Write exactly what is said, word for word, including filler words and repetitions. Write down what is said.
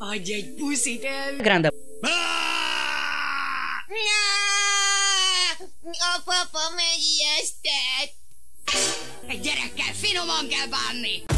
Adj egy puszit el! Grande. A papa megijesztett! Egy gyerekkel finoman kell bánni!